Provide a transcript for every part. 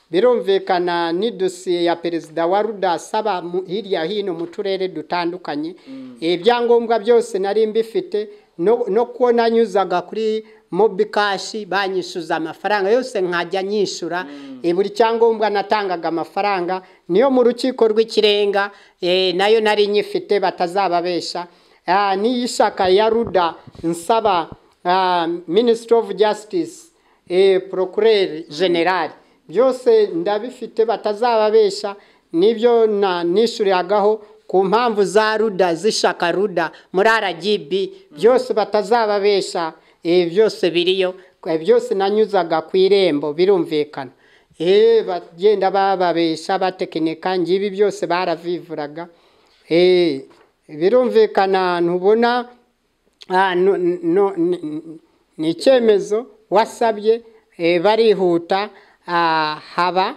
birumvikana ni dosiye ya perezida wa ruda asaba hirya hino mu turere dutandukanye ibyangombwa byose nari mbifite no ko nanyuzaga kuri mobikashi banyishuza amafaranga yose nkajya nyishura buri cyangombwa natangaga amafaranga niyo mu rukiko rw'ikirenga nayo nari nyifite batazababesha ni ishaka ya ruda nsaba Ministry of Justice Procureur General byose ndabifite batazababesha nibyo nishuriyagaho ku mpamvu za ruda zishaka ruda muri RGB byose batazababesha byose biriyo byose nanyuzaga ku irembo birumvikana bagenda bababesha batekinika ngibi byose baravivuraga birumvikana ntubona ni icyemezo wasabye barihuta haba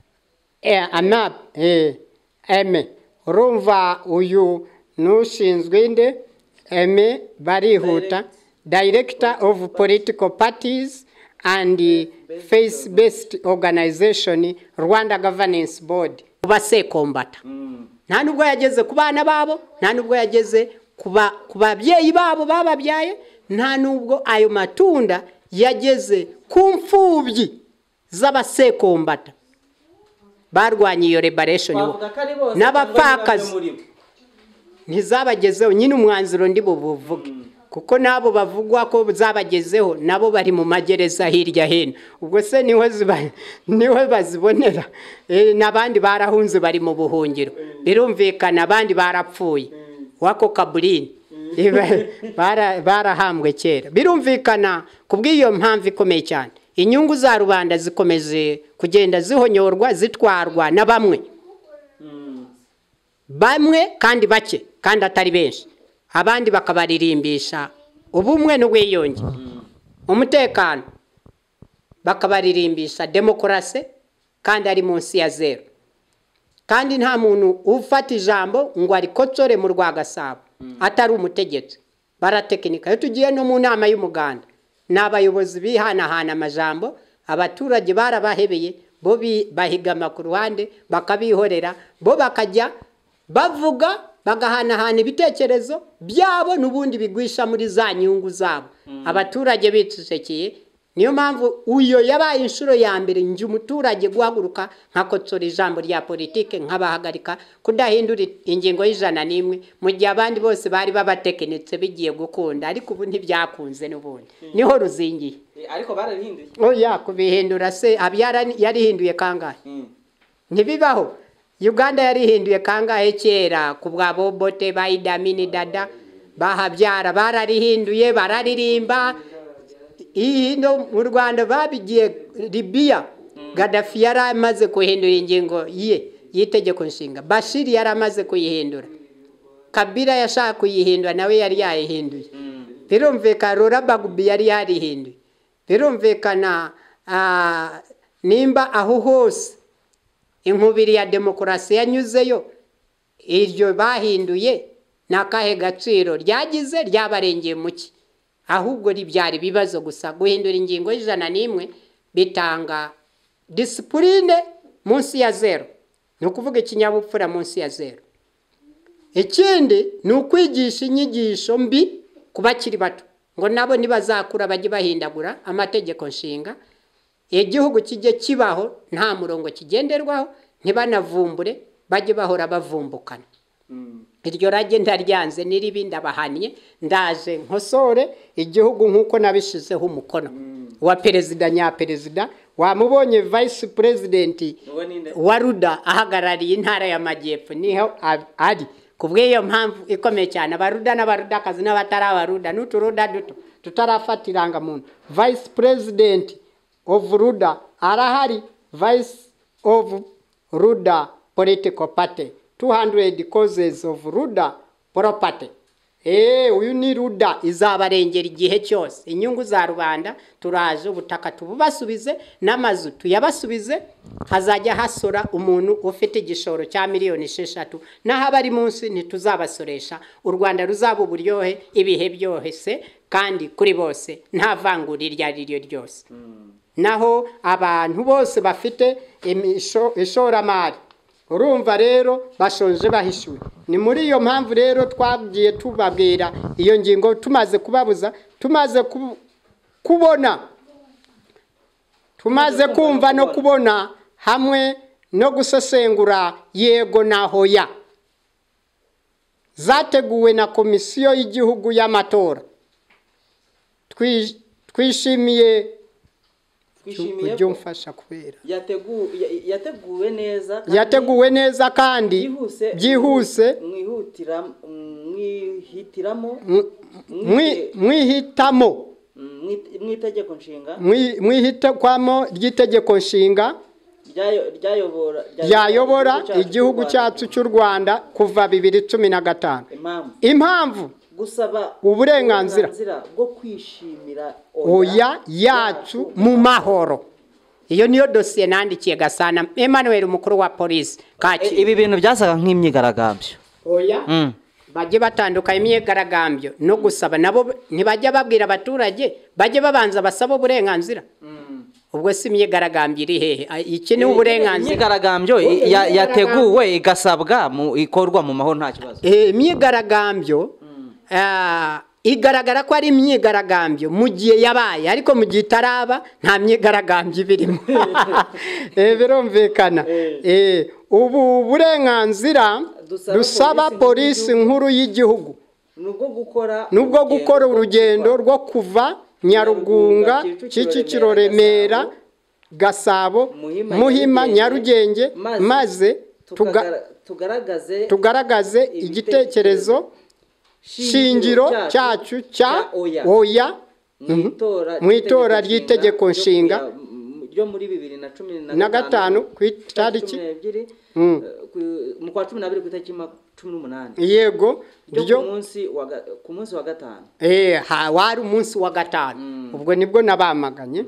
urumva uyu nushinzwe inde barihuta Director of Political Parties and Face-Based Organization Rwanda Governance Board basekombata nta nubwo yageze ku bana babo nta nubwo yageze ku babyeyi babo bababyaye nta nubwo ayo matunda yageze ku mfubyi z'abasekombata barwanye iyo liberation n'abapfakazi ntizabagezeho nyine umwanzuro ndi buvuge kuko nabo bavugwa ko zabagezeho nabo bari mu magereza hirya hino ubwo se niwe bazibonera nabandi barahunze bari mu buhungiro birumvikana abandi barapfuye wako Kaburini barahambwe kera birumvikana kubw'iyo mpamvu ikomeye cyane inyungu za rubanda zikomeje kugenda zihonyorwa zitwarwa na bamwe kandi bake kandi atari benshi abandi bakabaririmbisha ubumwe n'ubwiyunge umutekano bakabaririmbisha demokrasi kandi ari munsi ya zero kandi nta muntu ufata ijambo ngo arikotsore mu Rwagasabo atari umutegetsi baratekinika iyo tugiye no mu nama y'umuganda n'abayobozi bihanahana amajambo abaturage barabahebeye bo bahigama ku ruhande bakabihorera bo bakajya bavuga bagahanahana ibitekerezo byabo n'ubundi bigwisha muri za nyungu zabo abaturage bicecekeye niyo mpamvu uyo yabaye inshuro ya mbere nje umuturage guhaguruka nkakotsora ijambo rya politike nkabahagarika kudahindura ingingo y'101 mu gihe abandi bose bari babatekenetse bigiye gukunda ariko ubu ntibyakunze n'ubundi niho ruzingiye ariko bararihinduye oya kubihindura se abyara yarihinduye kangahe ntibibaho Uganda yarihinduye kangahe kera kubwa Bobote bayidamini dada bahabyara bararihinduye bararirimba ino mu Rwanda babigiye Libya Gaddafi yaramaze kuhindura ingingo yitegeko nshinga Bashir yaramaze kuyihindura Kabila yashaka kuyihindura nawe yari yayihinduye birumvikana Laurent Gbagbo yari yarihinduye birumvikana nimba aho hose inkubiri ya demokrasi yanyuzeyo iryo bahinduye nakahe gaciro ryagize ryabarengeye muki ahubwo ribyari bibazo gusa guhindura ingingo y'101 bitanga discipline munsi ya zero no kuvuga ikinyabupfura munsi ya zero ikindi ni ukwigisha inyigisho mbi kubakiri bato ngo nabo nibazakura baje bahindagura amategeko nshinga igihugu kijye kibaho nta murongo kigenderwaho ntibanavumbure baje bahora bavumbukana iryo rage ndaryanze niribinda bahaniye ndaje nkosore igihugu nkuko nabishizeho umukono wa perezida nya perezida wamubonye vice president wa ruda ahagarariye intara ya Majyepfo niho ari kubw'iyo mpamvu ikomeye cyane abaruda n'abarudakazi n'abatarabaruda n'uturuda duto tutarafatiranga muntu vice president of Ruda arahari vice of Ruda political party 200 causes of Ruda property uyu ni Ruda izabarengera igihe cyose inyungu za rubanda turaje ubutaka tububasubize n'amazu tuyabasubize hazajya hasora umuntu ufite igishoro cya miliyoni 6 naho abari munsi ntituzabasoresha u Rwanda ruzaba uburyohe ibihe byohese kandi kuri bose nta vangura irya ryo ryose naho abantu bose bafite ishoramari. Urumva rero bashonje bahishuwe. Ni muri iyo mpamvu rero twagiye tubabwira iyo ngingo, tumaze kubabuza, tumaze kubona, tumaze kumva no kubona hamwe no gusesengura yego na hoya zateguwe na Komisiyo y'Igihugu y'Amatora. Twishimiye ujye umfasha kubera yateguwe neza kandi byihuse mwihitamo ry'itegeko nshinga ryayobora igihugu cyacu cy'u Rwanda kuva 2015. Impamvu gusaba uburenganzira bwo kwishimira oya yacu mu mahoro. Iyo niyo dosiye nandikiye Gasana Emmanuel, umukuru wa polisi Kacyiru. Ibi bintu byasaga nk'imyigaragambyo. Oya bajye batandukanye imyigaragambyo no gusaba, nabo ntibajya babwira abaturage, bajye babanza basaba uburenganzira. Ubwo si imyigaragambyo iri hehe? Iki ni uburenganzira. Imyigaragambyo yateguwe igasabwa ikorwa mu mahoro nta kibazo. Imyigaragambyo igaragara ko ari imyigaragambyo mu gihe yabaye, ariko mu gihe itaraba nta myigaragambyo birimo. Birumvikana. Ubu burenganzira dusaba polisi nkuru y'igihugu nubwo gukora urugendo rwo kuva Nyarugunga, Kicukiro, Remera, Gasabo, Muhima, Nyarugenge, maze tugaragaze igitekerezo shingiro cyacu cya oya mu itora ry'itegeko nshinga ryo muri 2015 ku itariki mu kwa 12 ku itariki 18. Yego, ryo ku munsi wa gatanu. Wari umunsi wa gatanu. Ubwo nibwo nabamaganye.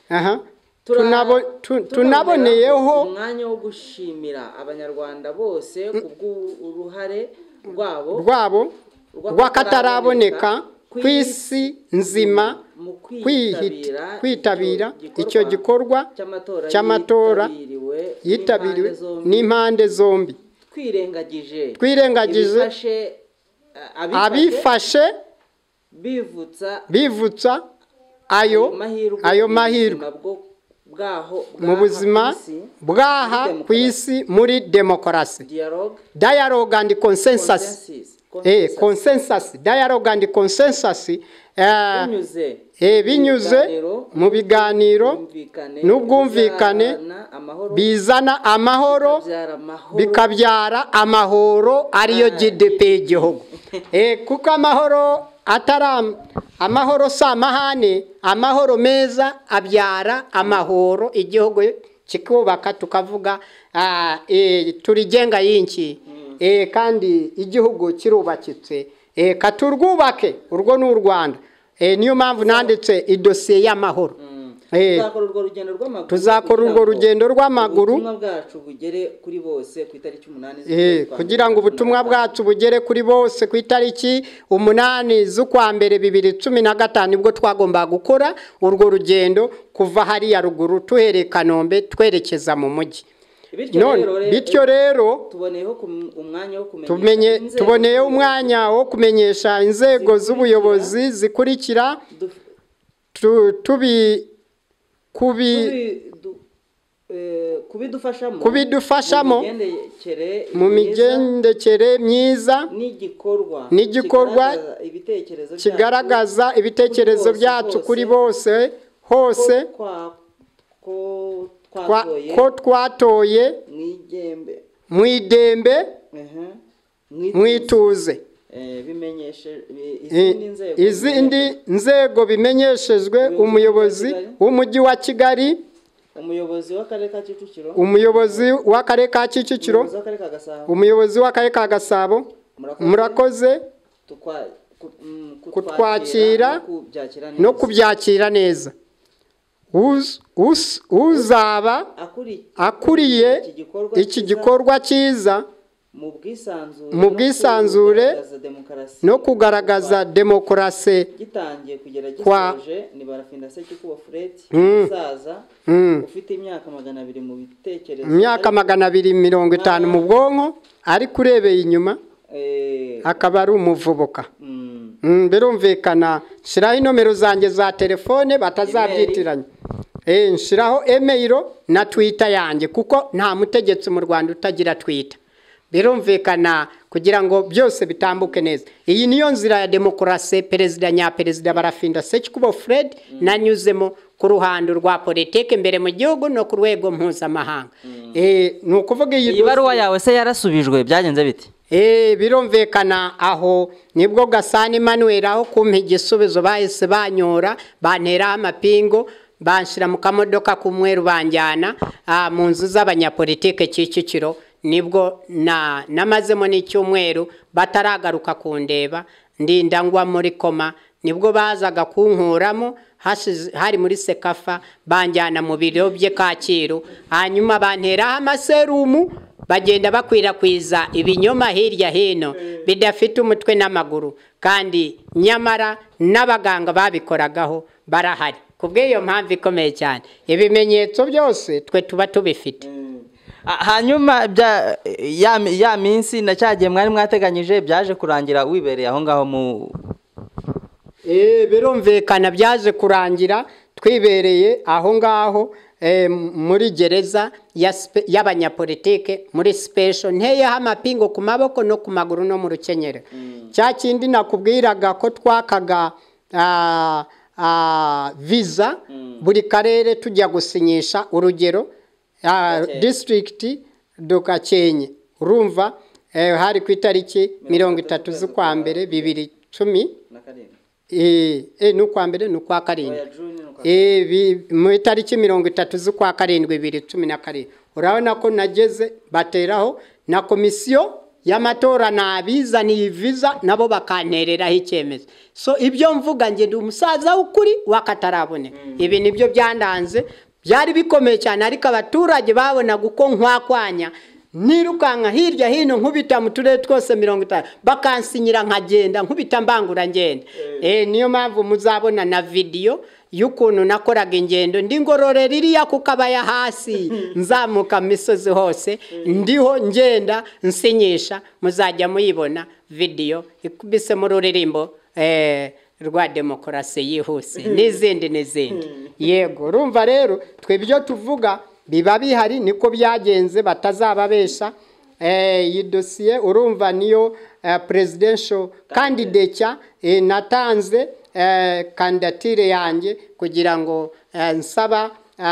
Tunaboneyeho umwanya wo gushimira abanyarwanda bose kubw'uruhare rwabo rw'akataraboneka ku isi nzima kwitabira icyo gikorwa cy'amatora yitabiriwe n'impande zombi. Twirengagije abifashe bivutsa ayo mahirwe mu buzima bwaha ku isi muri demokarasi. Dialogue and consensus. Dialogue and consensus binyuze mu biganiro n'ubwumvikane bizana amahoro bikabyara amahoro, ariyo GDP y'igihugu. Kuko amahoro si amahane, amahoro meza abyara amahoro, igihugu kikubaka tukavuga turigenga yinki. Kandi igihugu kirubakitse, katurwubake, urwo n'u Rwanda. Niyo mpamvu nanditse idosiye y'amahoro. Tuzakora urwo rugendo rw'amaguru kugira ngo ubutumwa bwacu bugere kuri bose ku itariki 8 z'ukwa mbere 2015. Nibwo twagomba gukora urwo rugendo kuva hariya ruguru tuhereye Kanombe twerekeza mu mujyi. Bityo rero tuboneyeho umwanya wo kumenyesha inzego z'ubuyobozi zikurikira kubidufashamo mu migendekere myiza n'igikorwa kigaragaza ibitekerezo byacu kuri bose hose ko twatoye mwidembe mwituze. Izindi nzego bimenyeshejwe umuyobozi w'umujyi wa Kigali, umuyobozi w'akarere ka Kicukiro, umuyobozi w'akarere ka Gasabo. Murakoze kutwakira no kubyakira neza. Uzaba akuriye iki gikorwa cyiza mu bwisanzure no kugaragaza demokarasi gitangiye kugera gisoje ni Barafinda Sekikubo Fred umusaza ufite imyaka 200 mu bitekerezo, imyaka 250 mu bwonko, ariko urebeye inyuma akaba ari umuvubuka. Birumvikana, shiraho inomero zanjye za telefone batazabyitiranya. Nshiraho email na Twitter yanjye, kuko nta mutegetsi mu Rwanda utagira Twitter. Birumvikana kugira ngo byose bitambuke neza. Iyi niyo nzira ya demokarasi perezida nyaperezida Barafinda Sekikubo Fred nanyuzemo ku ruhando rwa politike mbere mu gihugu no ku rwego mpuzamahanga. Nukuvuga iyi baruwa yawe se yarasubijwe byagenze bite? Birumvikana aho nibwo Gasani Emmanuel aho kumpa igisubizo bahise banyora, bantera amapingo, banshira mu kamodoka kumweru banjyana mu nzu z'abanyapolitike Kicukiro. Nibwo namazemo n'icyumweru bataragaruka kundeba, ndindangwa muri koma. Nibwo bazaga kunkuramo, hari muri Sekafa, banjyana mu biro bye Kacyiru, hanyuma bantera amaserumu, bagenda bakwirakwiza ibinyoma hirya hino bidafite umutwe n'amaguru, kandi nyamara n'abaganga babikoragaho barahari. Kubw'iyo mpamvu ikomeye cyane, ibimenyetso byose twe tuba tubifite. Hanyuma ya minsi na cyagiye mwari mwateganyije byaje kurangira wibereye aho ngaho mu birumvikana byaje kurangira twibereye aho ngaho muri gereza y'abanyapolitike muri special, nteyeho amapingo ku maboko no ku maguru no mu rukenyero. Cya kindi nakubwiraga ko twakaga visa buri karere tujya gusinyisha, urugero district Gakenke, urumva hari ku itariki 30 z'ukwa mbere 2010 n'ukwa mbere n'ukwa karindwi mu itariki 30 z'ukwa karindwi 2017. Urabona ko nageze bateraho na komisiyo y'amatora nabizaniye visa nabo bakantereraho icyemezo. So ibyo mvuga nge ndi umusaza w'ukuri wakataraboneka. Ibi nibyo byandanze, byari bikomeye cyane, ariko abaturage babona guko nkwakwanya nirukanka hirya hino nkubita mu turere twose 50 bakansinyira nkagenda nkubita mbangura ngenda. Niyo mpamvu muzabona na video y'ukuntu nakoraga ingendo ndi ngororera iriya ku kabaya hasi nzamuka misozi hose ndiho ngenda nsinyisha, muzajya muyibona video ikubise mu ruririmbo rwa demokarasi yihuse n'izindi. Yego, urumva rero twe byo tuvuga biba bihari, niko byagenze batazababesha. Iyi dossier urumva niyo presidential candidate natanze kandidatire yanjye kugira ngo nsaba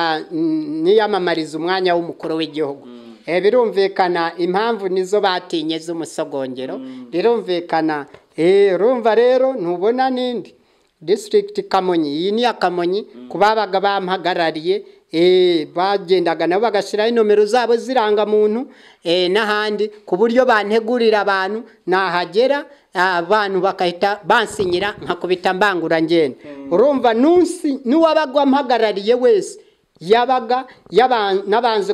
niyamamariza umwanya w'umukuru w'igihugu. Birumvikana impamvu nizo batinye z'umusogongero. Birumvikana urumva rero ntubona nindi district Kamonyi, iyi ni ya Kamonyi kubabaga bampagarariye bagendaga nabo bagashira inomero zabo ziranga muntu n'ahandi ku buryo bantegurira abantu nahagera abantu bakahita bansinyira nkakubita mbangura ngenda. Urumva nuwabagwa mpagarariye wese yabaga nabanze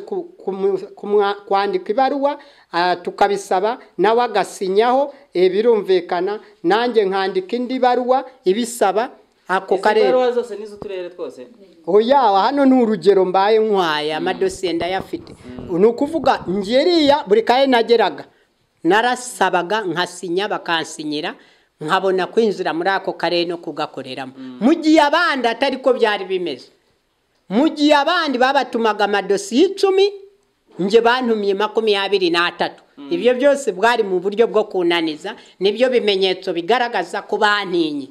kwandika ibaruwa tukabisaba nawe agasinyaho. Birumvikana nanjye nkandika indi baruwa ibisaba ako karere. Baruwa zose nizo turere twose? Oya, hano ni urugero mbaye nkwaye amadosiye ndayafite. Nukuvuga ngeriya buri kaye nageraga narasabaga nkasinya bakansinyira nkabona kwinjira muri ako karere no kugakoreramo. Mu gihe abandi atari ko byari bimeze. Mu gihe abandi babatumaga amadosiye 10 nje bantumye 23. Ibyo byose bwari mu buryo bwo kunaniza, nibyo bimenyetso bigaragaza ko bantinye.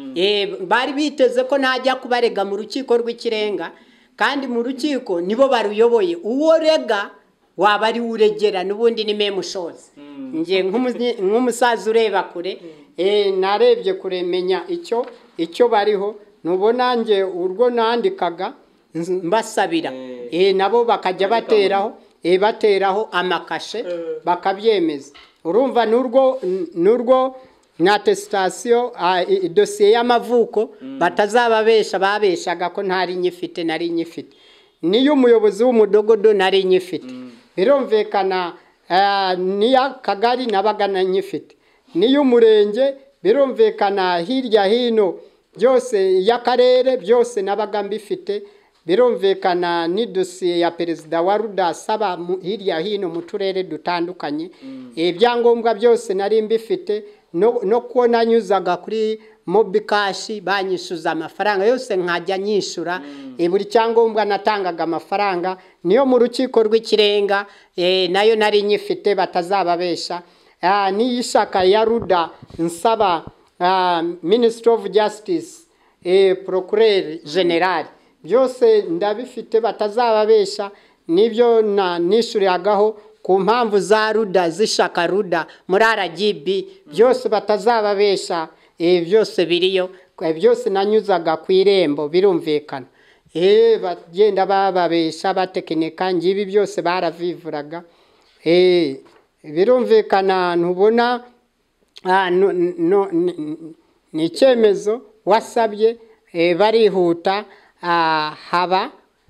Bari biteze ko najya kubarega mu rukiko rw'ikirenga, kandi mu rukiko nibo baruyoboye. Uwo rega waba ari uregera n'ubundi ni memushoze. Nje nk'umusaza ureba kure, narebye kuremenya icyo bariho. Nubona nje urwo nandikaga mbasabira nabo bakajya bateraho amakashe bakabyemeza. Urumva nurwo na attestation dossier y'amavuko batazababesha babeshaga ko ntari nyifite nari nyifite. Niyo umuyobozi w'umudogodo nari nyifite. Birumvikana niya kagari nabaga nyifite, niy'umurenge birumvikana hirya hino byose y'akarere byose nabaga mbifite. Birumvikana ni dosiye ya perezida wa RUDA asaba hirya hino mu turere dutandukanye. Ibyangombwa byose nari mbifite, no kubona nyuzaga kuri Mobikashi banyishuza amafaranga yose nkajya nyishura. Buri cyangombwa natangaga amafaranga, niyo mu rukiko rw'ikirenga nayo nari nyifite batazababesha. N'iyishaka ya RUDA nsaba Ministry of Justice, Procureur General, byose ndabifite batazababesha. Nibyo nishuriyagaho ku mpamvu za RUDA, zishaka RUDA muri RGB, byose batazababesha. Byose biriyo, byose nanyuzaga ku irembo birumvikana. Bagenda bababesha batekinika, ngibi byose baravivuraga. Birumvikana ntubona ni icyemezo wasabye, barihuta. Haba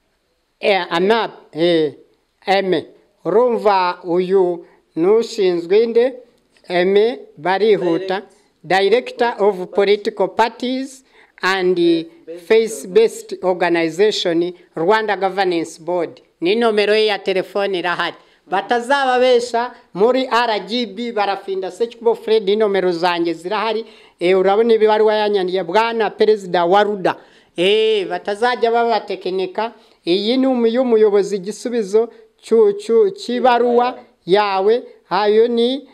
urumva uyu nushinzwe inde barihuta, Director of Political Parties and Face-Based Organization, Rwanda Governance Board. Ni nomero ya telefone irahari, batazababesha. Muri RGB barafinda Sekikubo Fred, nomero zanjye zirahari. Urabona ibibaruwa yanyandiye bwana perezida wa RUDA. Batazajya babatekinika. Iyi ni umuyobozi igisubizo cy'ibaruwa yawe. Hayo ni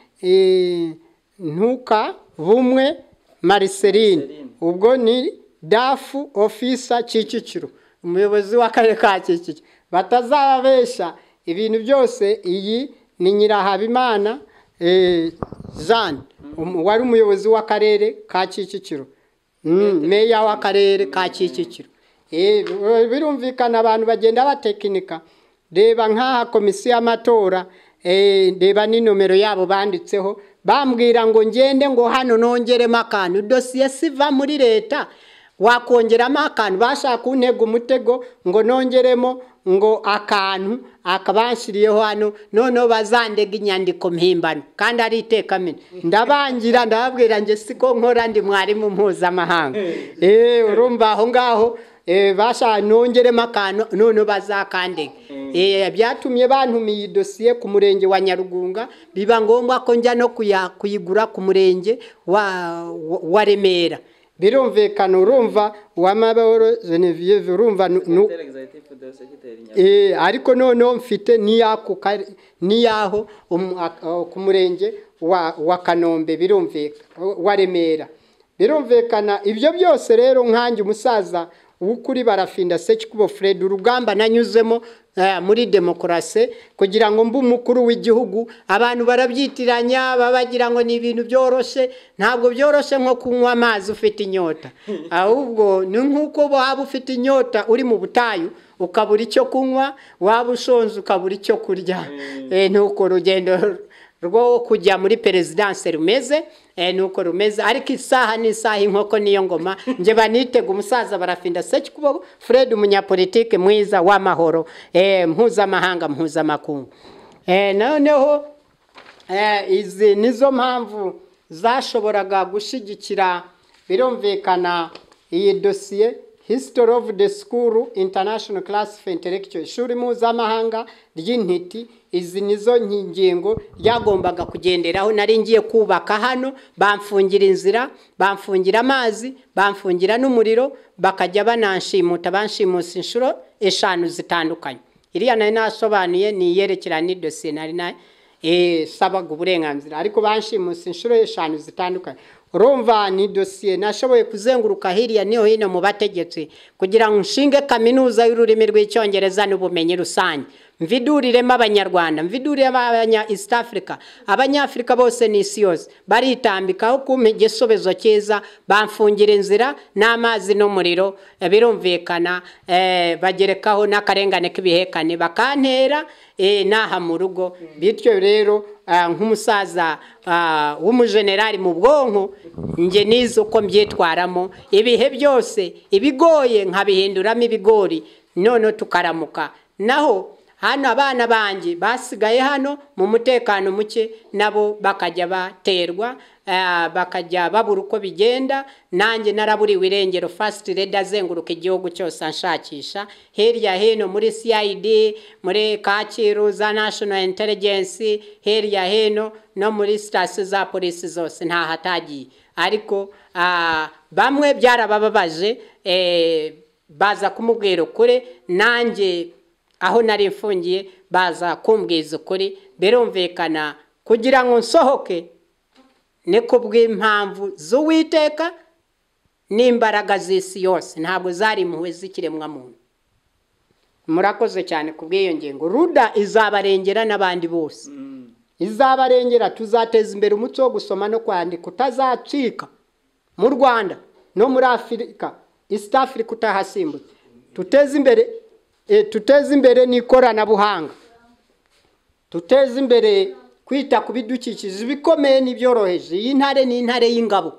Ntuka Bumwe Marceline, ubwo ni dafu officer Kicukiro, umuyobozi w'akarere ka Kicukiro. Batazababesha ibintu byose. Iyi ni Nyirahabimana Jean, wari umuyobozi w'akarere ka Kicukiro, meya w'akarere ka Kicukiro. Birumvikana abantu bagenda batekinika. Reba nk'aha komisiyo y'amatora, reba ni nomero yabo banditseho, bambwira ngo ngende ngo hano nongeremo akantu, dosiye siva muri leta wakongeramo akantu. Bashaka kuntega umutego ngo nongeremo ngo akantu akabanshiriyeho hano, noneho bazandega inyandiko mpimbano kandi ari itekamene. Ndabangira ndababwira nge siko nkora, ndi mwarimu mpuzamahanga. Urumva aho ngaho bashaka nongeremo akantu, noneho bazakandega. Byatumye bantumiye dosiye ku murenge wa Nyarugunga, biba ngombwa ko njya no kuyigura ku murenge wa Remera. Birumvikana. Urumva Uwamahoro Genevieve, urumva ariko noneho mfite niyaho ku murenge wa Kanombe, birumvikana, wa Remera. Birumvikana. Ibyo byose rero nkanjye umusaza ukuri barafinda Sekikubo Fred, urugamba nanyuzemo muri demokarasi kugira ngo mbe umukuru w'igihugu. Abantu barabyitiranya babagira ngo ni ibintu byoroshye. Ntabwo byoroshye nko kunywa amazi ufite inyota, ahubwo ni nk'uko waba ufite inyota uri mu butayu ukabura icyo kunywa, waba ushonje ukabura icyo kurya. Nuko rugendo rwo kujya muri perezidanse rumeze, nuko rumeze. Ariko isaha n'isaha inkoko niyo ngoma. Nje banitega umusaza barafinda Sekikubo Fred, umunyapolitike mwiza w'amahoro, mpuzamahanga mpuzamakungu. Noneho izi nizo mpamvu zashoboraga gushigikira birumvikana iyi dosiye History of the School International Class for Intellectual, ishuri mpuzamahanga ry'intiti. Izi nizo ngingo ryagombaga kugenderaho. Nari ngiye kubaka hano, bamfungira inzira, bamfungira amazi, bamfungira n'umuriro, bakajya bananshimuta, banshimusa inshuro 5 zitandukanye. Iriya nari nasobanuye ni yerekera ni dosiye nari sabaga uburenganzira, ariko banshimusa inshuro 5 zitandukanye. Urumva ni dosiye nashoboye kuzenguruka hirya niho hino mu bategetsi kugira ngo nshinge kaminuza y'ururimi rw'icyongereza n'ubumenyi rusange. Mviduriremo abanyarwanda, mviduriremo abanya East Africa, abanyafrika bose n'isi yose. Baritambikaho kumpa igisobezo cyiza, bamfungira inzira n'amazi n'umuriro. Birumvikana bagerekaho n'akarengane k'ibihekane bakantera naha mu rugo. Bityo rero nk'umusaza w'umujenerali mu bwonko, nge nizo ko mbyitwaramo. Ibihe byose ibigoye nkabihinduramo ibigori, none tukaramuka. Naho hano abana banjye basigaye hano mu mutekano muke nabo bakajya baterwa bakajya babura uko bigenda nanjye naraburiwe irengero first lady azenguruka igihugu cyose anshakisha hirya hino muri CID muri Kacyiru za National Intelligence hirya hino no muri station za polisi zose nta hatagiye ariko bamwe byarabababaje baza kumubwira ukuri nanjye aho nari mfungiye baza kumbwiza ukuri birumvikana kugira ngo nsohoke neko bw'impamvu z'Uwiteka n'imbaraga z'isi yose ntabwo zari impuhwe z'ikiremwa muntu. Murakoze cyane kubw'iyo ngingo. Ruda izabarengera n'abandi bose izabarengera. Tuzateza imbere umuco wo gusoma no kwandika utazacika mu Rwanda no muri Afurika, East Africa utahasimbutse. Tuteze imbere n'ikoranabuhanga, tuteze imbere kwita ku bidukikije bikomeye n'ibyoroheje. Iyi ntare ni intare y'ingabo,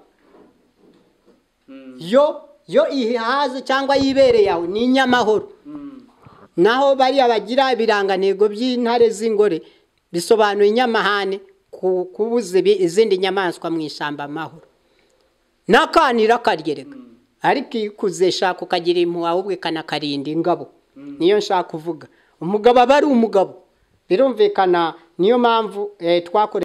yo ihaze cyangwa yibereye yawe ni inyamahoro. Naho bari abagira ibirangantego by'intare z'ingore bisobanuye inyamahane kubuza izindi nyamaswa mu ishyamba amahoro. Nakanira karyereka ariko ikuze shaka ukagira impuhwe ahubwo kanakarinda ingabo. Niyo nshaka kuvuga umugabo aba ari umugabo birumvikana. Niyo mpamvu twakora